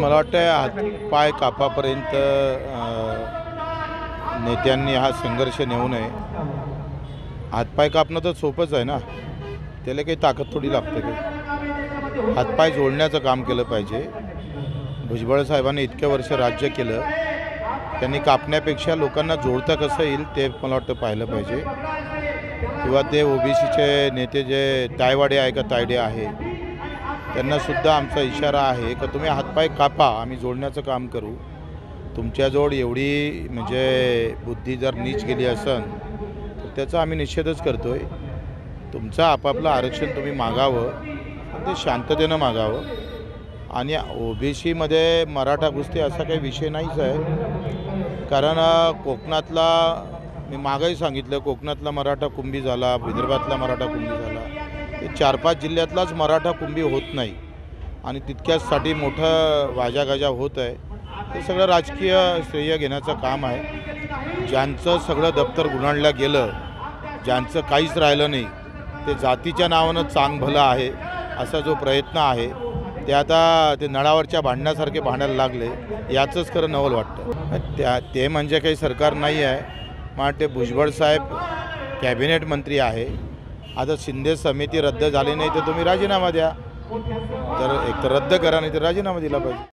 मला वाटतं हातपाय कापापर्यंत नेत्यांनी हा संघर्ष नेऊ नये। हातपाय कापणं तर सोपंच आहे ना, त्याला काही ताकद थोडी लागते काही। हातपाय जोडण्याचं काम केलं पाहिजे। भुजबळ साहेबांनी इतके वर्ष राज्य केलं, त्यांनी कापण्यापेक्षा लोकांना जोडता कसं येईल ते मला वाटतं पाहिलं पाहिजे। किंवा ते ओबीसीचे नेते जे तायवाडे आहे का तायडे आहे, त्यांनासुद्धा आमचा इशारा आहे की तुम्ही हातपाय कापा, आम्ही जोडण्याचं काम करू। तुमच्याजवळ एवढी म्हणजे बुद्धी जर नीच गेली असेल तर त्याचा आम्ही निषेधच करतो आहे। तुमचं आपापलं आरक्षण तुम्ही मागावं, ते शांततेनं मागावं। आणि ओबीसीमध्ये मराठा कुस्ती असा काही विषय नाहीच आहे, कारण कोकणातला मी मागंही सांगितलं, कोकणातला मराठा कुंभी झाला, विदर्भातला मराठा कुंभी झाला, ते 4-5 जिल्ह्यातलाच मराठा कुंभी होत नाही आणि तितक्याचसाठी मोठं वाजागाजा होत आहे। हे सगळं राजकीय श्रेय घेण्याचं काम आहे। ज्यांचं सगळं दप्तर गुंडाळलं गेलं, ज्यांचं काहीच राहिलं नाही, ते जातीच्या नावानं चांग भलं आहे असा जो प्रयत्न आहे ते आता ते नळावरच्या भांडण्यासारखे भांडायला लागले, याचंच खरं नवल वाटतं। ते म्हणजे काही सरकार नाही आहे, मग ते भुजबळ साहेब कॅबिनेट मंत्री आहे। आता शिंदे समिती रद्द झाली नाही तर तुम्ही राजीनामा द्या, तर एक तर रद्द करा, नाही तर राजीनामा दिला पाहिजे।